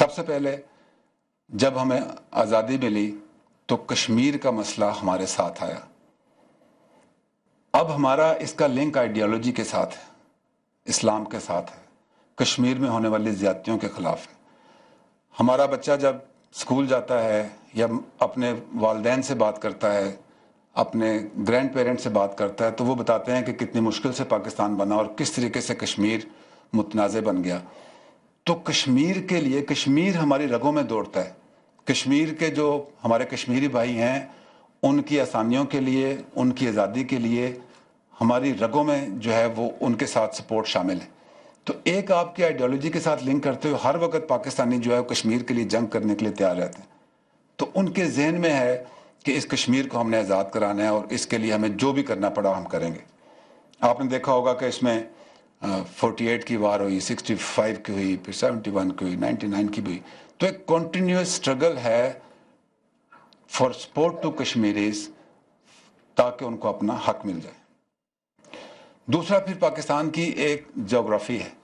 سب سے پہلے جب ہمیں آزادی ملی تو کشمیر کا مسئلہ ہمارے ساتھ آیا. اب ہمارا اس کا لنک آئیڈیالوجی کے ساتھ ہے, اسلام کے ساتھ ہے, کشمیر میں ہونے والی زیادتیوں کے خلاف ہے. ہمارا بچہ جب اسکول جاتا ہے یا اپنے والدین سے بات کرتا ہے, اپنے گرینڈ پیرنٹ سے بات کرتا ہے, تو وہ بتاتے ہیں کہ کتنی مشکل سے پاکستان بنا اور کس طریقے سے کشمیر متنازع بن گیا. تو کشمیر کے لیے, کشمیر ہماری رگوں میں دوڑتا ہے. کشمیر کے جو ہمارے کشمیری بھائی ہیں ان کی آسانیوں کے لیے, ان کی آزادی کے لیے ہماری رگوں میں جو ہے وہ ان کے ساتھ سپورٹ شامل ہے. تو ایک آپ کی آئیڈیالوجی کے ساتھ لنک کرتے ہوئے ہر وقت پاکستانی جو ہے وہ کشمیر کے لیے جنگ کرنے کے لیے تیار رہتے ہیں. تو ان کے ذہن میں ہے کہ اس کشمیر کو ہم نے آزاد کرانا ہے اور اس کے لیے ہمیں جو بھی کرنا پڑا ہم کریں گے. آپ نے دیکھا ہوگا کہ اس میں 48 کی وار ہوئی, 65 کی ہوئی, پھر 71 کی ہوئی, 99 کی بھی ہوئی. تو ایک کنٹینیوس اسٹرگل ہے فار سپورٹ ٹو کشمیریز تاکہ ان کو اپنا حق مل جائے. دوسرا پھر پاکستان کی ایک جغرافی ہے.